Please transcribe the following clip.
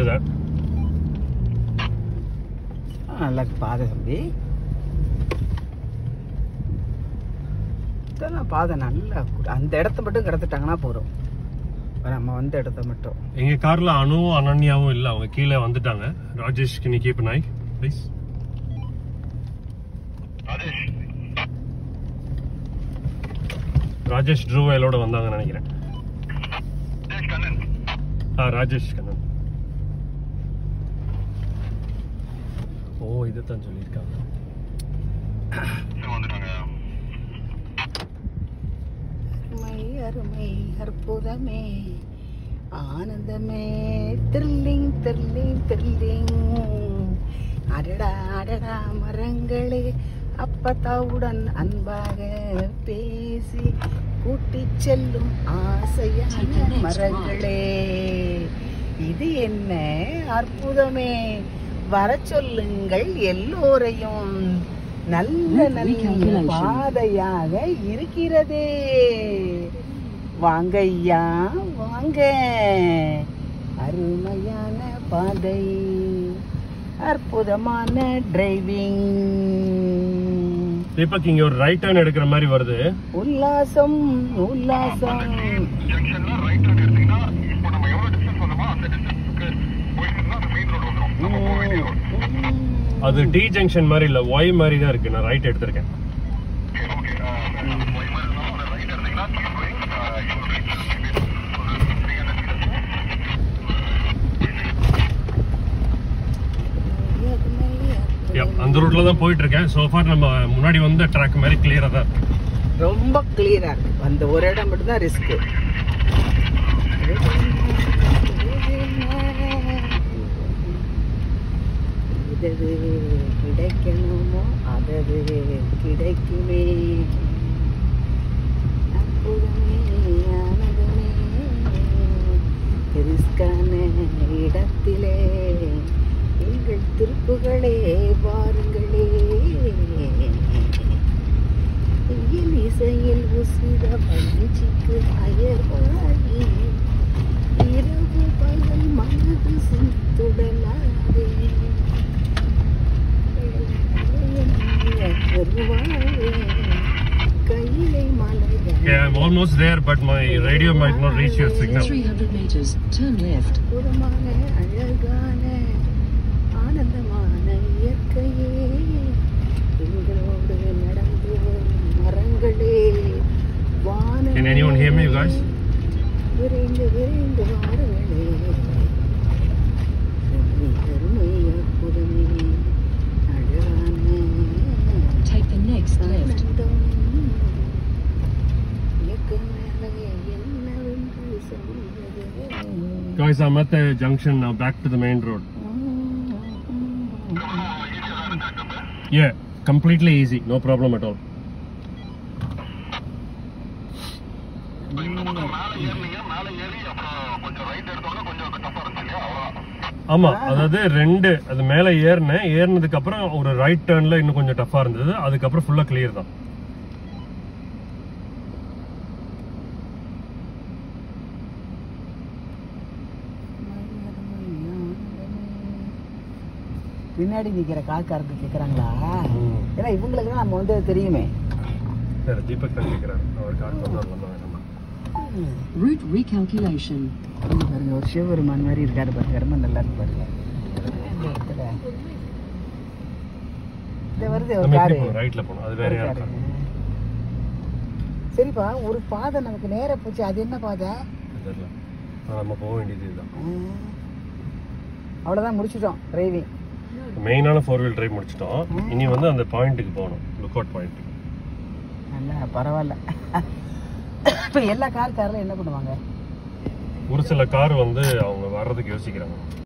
Roger that. நல்ல பாதை தம்பி. இதெல்லாம் பாதை நல்லா அந்த இடத்த மட்டும் கடத்திட்டாங்கன்னா போதும். நம்ம வந்த இடத்த மட்டும். எங்க கார்ல அனுவும் அனன்யாவும் இல்ல, அவங்க கீழே வந்துட்டாங்க. Rajesh can you keep an eye please? Rajesh ட்ரூவேலோட வந்தாங்கன்னு நினைக்கிறேன். ராஜேஷ் கண்ணன். ஓ இதைத்தான் சொல்லியிருக்காங்க. அருமை அருமை அற்புதமே ஆனந்தமே த்ரில்லிங் த்ரில்லிங் த்ரில்லிங். அடடா அடடா மரங்களே அப்பத்தாவுடன் அன்பாக பேசி கூட்டிச் செல்லும் ஆசையான மரங்களே. இது என்ன அற்புதமே, வர சொல்லுங்கள் எல்லோரையும். நல்ல நல்ல பாதையாக இருக்கிறதே. வாங்க ஐயா வாங்க, அருமையான பாதை, அற்புதமான டிரைவிங். தீபக் இங்க ஒரு ரைட் டர்ன் எடுக்கிற மாதிரி வருது. உல்லாசம் உல்லாசம். அது டி ஜங்ஷன் மாதிரி இல்ல, ஒய் மாதிரி தான் இருக்கு. நான் ரைட் எடுத்திருக்கேன். அந்த ரூட்ல தான் போயிட்டு இருக்கேன். சோஃபார் நம்ம முன்னாடி வந்த ட்ராக் மாதிரி கிளியரா தான் இருக்கு. ரொம்ப கிளியரா இருக்கு. அந்த ஒரு இடம் மட்டும் தான் ரிஸ்க். இதது கிடைக்கணுமோ அதது கிடைக்குமே. அற்புதமே ஆனதுமே ரிஸ்கான இடத்திலே எங்கள் திருப்புகளே பாருங்களே. இசையில் உசித பஞ்சிக்கு அயர்வாகி இரவு பகல் மனது சுத்துடலாதே. கையிலை மலைகள். Okay, I'm almost there, but my radio might not reach your signal. 300 meters, turn left. அற்புதமான அழகான ஆனந்தமான இயற்கையே எங்களோடு நடந்து மரங்களே வானமே. Can anyone hear me, you guys? விரைந்து விரைந்து வாருங்களே. அருமை அற்புதமே அழகான. Take the next left. Guys, I'm at the junction now, back to the main road. Yeah, completely easy, no problem at all. ஆமா, அதாவது ரெண்டு அது மேல ஏறினதுக்கு அப்புறம் ஒரு ரைட் டர்ன்ல இன்னும் கொஞ்சம் டஃபா இருந்தது. அதுக்கப்புறம் ஃபுல்லா கிளியர் தான். பின்னாடி நிக்கிற காக்காருக்கு கேக்குறாங்களா? ஏன்னா இவங்களுக்கு தான் நம்ம வந்து தெரியுமே. சரி, தீபக் தான் கேக்குறாரு. அவர் கார் பண்ணலாமா? Route recalculation. பாருங்க, ஒரு சிவபெருமான் மாதிரி இருக்காரு பாருங்க. ரொம்ப நல்லா இருக்கு பாருங்க. இந்த வருது ஒரு கார் ரைட்ல போணும். அது வேற யாரு? சரிப்பா, ஒரு பாதை நமக்கு நேரா போச்சு. அது என்ன பாதை? தெரியல. நம்ம போக வேண்டியது இதுதான். அவ்வளவுதான், முடிச்சிட்டோம் டிரைவிங். மெயினான 4-wheel டிரைவ் முடிச்சிட்டோம். இனி வந்து அந்த பாயிண்ட்டுக்கு போகணும், லுக் அவுட் பாயிண்ட்டுக்கு. நல்லா பரவாயில்ல. இப்போ எல்லா கார்ல என்ன பண்ணுவாங்க? ஒரு சில கார் வந்து அவங்க வர்றதுக்கு யோசிக்கிறாங்க.